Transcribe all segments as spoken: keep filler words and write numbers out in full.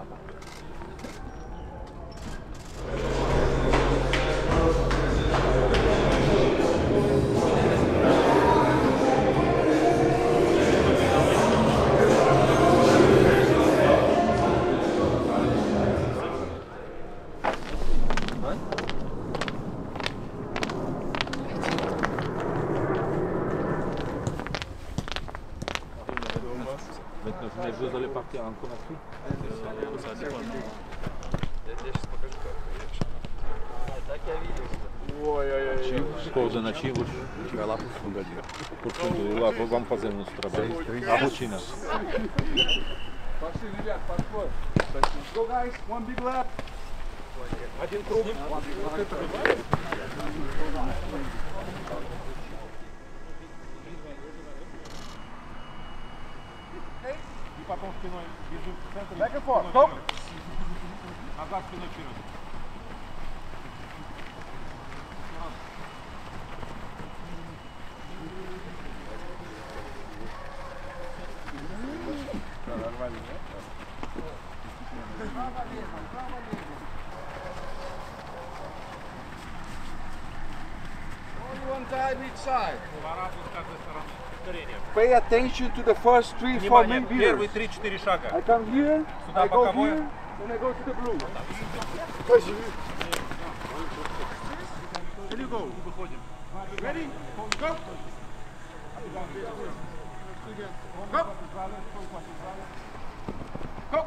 Maintenant, vous allez partir en Conakry. Ça dépend. Я сейчас покажу, как. Так я видел. Oi, Escosa nativos. Vai lá pro fundo ali, ó. Pro fundo, lá, vamos fazer nosso trabalho. A rotina. Go guys, one big lap. Один круг. И потом спиной бежим в центр. Back and forth. Go. Назад спиной вперед. Нормально, да? Only one side each side. Pay attention to the first three, four main pillars. Первые три-четыре шага. I come here, Сюда I go боковое. here, then I go to the blue. Here you go. Ready? Go. Go. Go.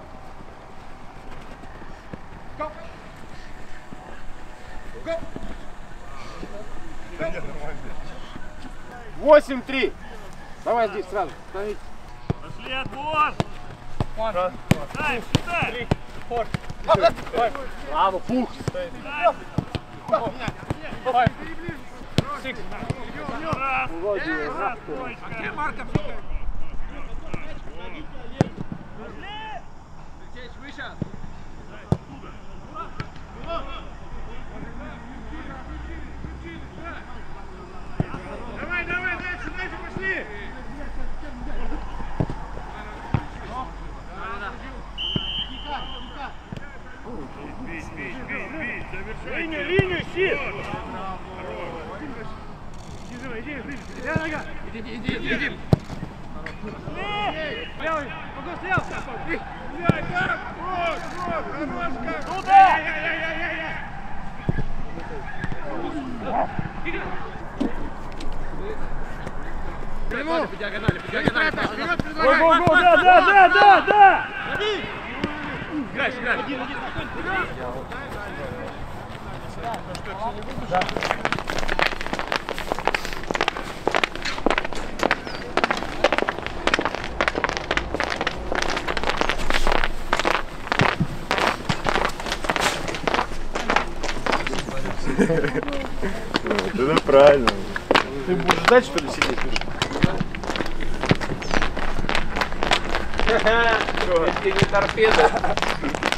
Go. Go. Восемь три. Давай здесь сразу. Становитесь. Пошли отбор! Дай, сюда! Браво, пух. Раз, раз, тройка. Давай, давай, дальше, дальше, пошли. Бить, бить, бить, бить, завершай. Линию, линию, щит! Иди, иди, иди, левая нога. Иди, иди, иди, иди. Левый, погон слева. Блядь, так, вот, вот, хорошка. Туда! Яй-яй-яй-яй-яй. Прямо. По диагонали, по диагонали. Вперед, предлагай. Го, го, да, да, да, да, да! Играй, играй. Один, один, да. Это правильно. Ты будешь ждать, что ли, сидеть? Это не торпеда.